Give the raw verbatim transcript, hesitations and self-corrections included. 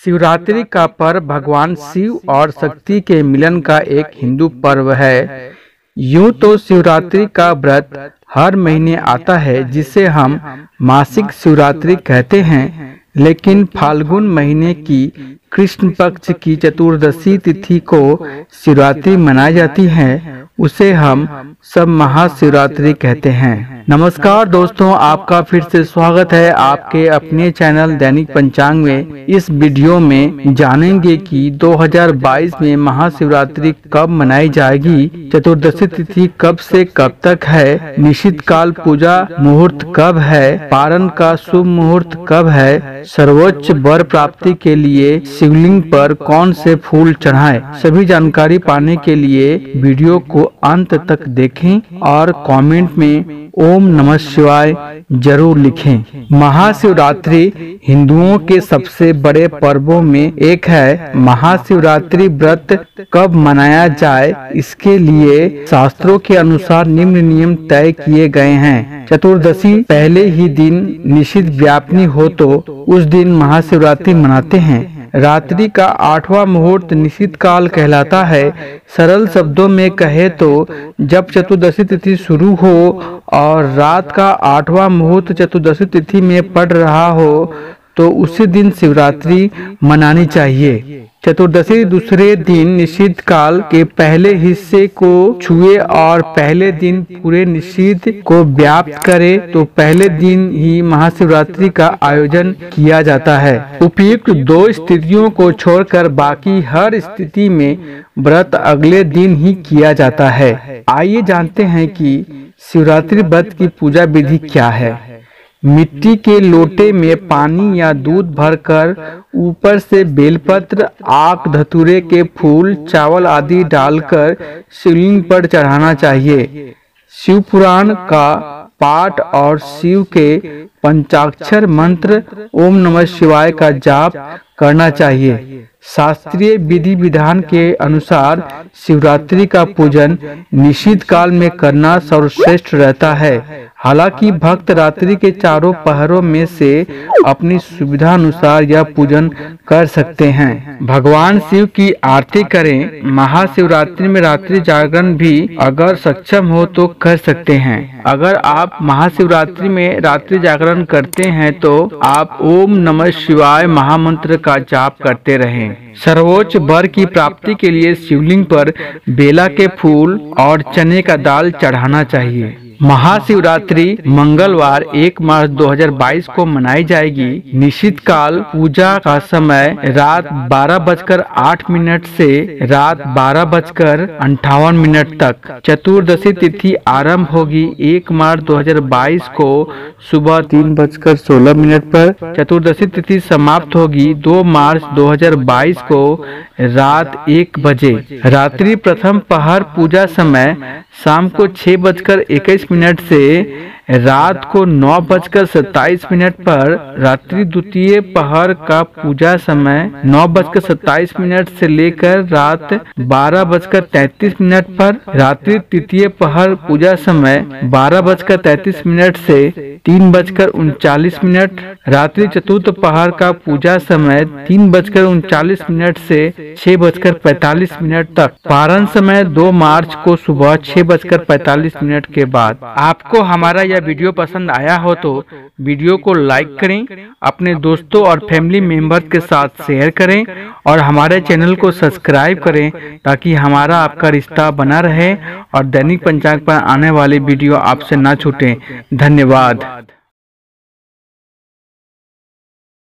शिवरात्रि का पर्व भगवान शिव और शक्ति के मिलन का एक हिंदू पर्व है। यूं तो शिवरात्रि का व्रत हर महीने आता है जिसे हम मासिक शिवरात्रि कहते हैं, लेकिन फाल्गुन महीने की कृष्ण पक्ष की चतुर्दशी तिथि को शिवरात्रि मनाई जाती है, उसे हम सब महाशिवरात्रि कहते हैं। नमस्कार दोस्तों, आपका फिर से स्वागत है आपके अपने चैनल दैनिक पंचांग में। इस वीडियो में जानेंगे कि दो हज़ार बाईस में महाशिवरात्रि कब मनाई जाएगी, चतुर्दशी तिथि कब से कब तक है, निश्चित काल पूजा मुहूर्त कब है, पारण का शुभ मुहूर्त कब है, सर्वोच्च वर प्राप्ति के लिए शिवलिंग पर कौन से फूल चढ़ाएं। सभी जानकारी पाने के लिए वीडियो को अंत तक देखें और कमेंट में ओम नमः शिवाय जरूर लिखें। महाशिवरात्रि हिंदुओं के सबसे बड़े पर्वों में एक है। महाशिवरात्रि व्रत कब मनाया जाए, इसके लिए शास्त्रों के अनुसार निम्न नियम तय किए गए हैं। चतुर्दशी पहले ही दिन निषिद्ध व्यापनी हो तो उस दिन महाशिवरात्रि मनाते हैं। रात्रि का आठवां मुहूर्त निश्चित काल कहलाता है। सरल शब्दों में कहे तो जब चतुर्दशी तिथि शुरू हो और रात का आठवां मुहूर्त चतुर्दशी तिथि में पड़ रहा हो तो उसी दिन शिवरात्रि मनानी चाहिए। चतुर्दशी दूसरे दिन निषिद्ध काल के पहले हिस्से को छुए और पहले दिन पूरे निषिद्ध को व्याप्त करे तो पहले दिन ही महाशिवरात्रि का आयोजन किया जाता है। उपयुक्त दो स्थितियों को छोड़कर बाकी हर स्थिति में व्रत अगले दिन ही किया जाता है। आइए जानते हैं कि शिवरात्रि व्रत की पूजा विधि क्या है। मिट्टी के लोटे में पानी या दूध भरकर ऊपर से बेलपत्र, आक, धतूरे के फूल, चावल आदि डालकर शिवलिंग पर चढ़ाना चाहिए। शिव पुराण का पाठ और शिव के पंचाक्षर मंत्र ओम नमः शिवाय का जाप करना चाहिए। शास्त्रीय विधि विधान के अनुसार शिवरात्रि का पूजन निषिद्ध काल में करना सर्वश्रेष्ठ रहता है। हालांकि भक्त रात्रि के चारों पहरों में से अपनी सुविधा अनुसार यह पूजन कर सकते हैं। भगवान शिव की आरती करें। महाशिवरात्रि में रात्रि जागरण भी अगर सक्षम हो तो कर सकते हैं। अगर आप महाशिवरात्रि में रात्रि जागरण करते हैं तो आप ओम नमः शिवाय महामंत्र का जाप करते रहें। सर्वोच्च वर की प्राप्ति के लिए शिवलिंग पर बेला के फूल और चने का दाल चढ़ाना चाहिए। महाशिवरात्रि मंगलवार एक मार्च दो हज़ार बाईस को मनाई जाएगी। निश्चित काल पूजा का समय रात बारह बजकर आठ मिनट से रात बारह बजकर अंठावन मिनट तक। चतुर्दशी तिथि आरंभ होगी एक मार्च दो हज़ार बाईस को सुबह तीन बजकर सोलह मिनट पर। चतुर्दशी तिथि समाप्त होगी दो मार्च दो हज़ार बाईस को रात एक बजे। रात्रि प्रथम पहर पूजा समय शाम को छह बजकर इक्कीस मिनट से रात को नौ बजकर सत्ताईस मिनट पर। रात्रि द्वितीय पहर का पूजा समय नौ बजकर सत्ताईस मिनट से लेकर रात बारह बजकर तैतीस मिनट पर। रात्रि तृतीय पहर पूजा समय बारह बजकर तैतीस मिनट से तीन बजकर उनचालीस मिनट। रात्रि चतुर्थ पहर का पूजा समय तीन बजकर उनचालीस मिनट से छह बजकर पैतालीस मिनट तक। पारण समय दो मार्च को सुबह छह बजकर पैतालीस मिनट के बाद। आपको हमारा यह वीडियो पसंद आया हो तो वीडियो को लाइक करें, अपने दोस्तों और फैमिली मेंबर्स के साथ शेयर करें और हमारे चैनल को सब्सक्राइब करें ताकि हमारा आपका रिश्ता बना रहे और दैनिक पंचांग पर आने वाली वीडियो आपसे ना छूटे। धन्यवाद।